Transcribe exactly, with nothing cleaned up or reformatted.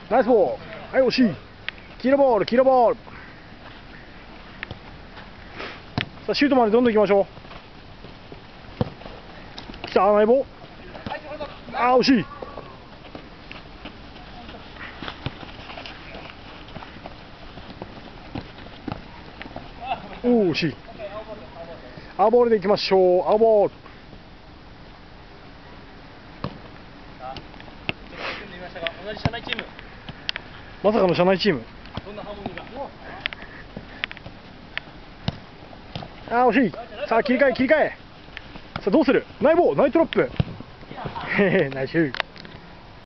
ナイスボール。はい、惜しい。黄色ボール、黄色ボール。さあ、シュートまでどんどん行きましょう。きた、ナイボー。あー、惜しい。おお、惜しい。青ボールでいきましょう。青ボール。まさかの社内チーム。ああ、惜しい。さあ、切り替え、切り替え。さあ、どうする。ナイボー、ナイトラップ。へへ、ナイス。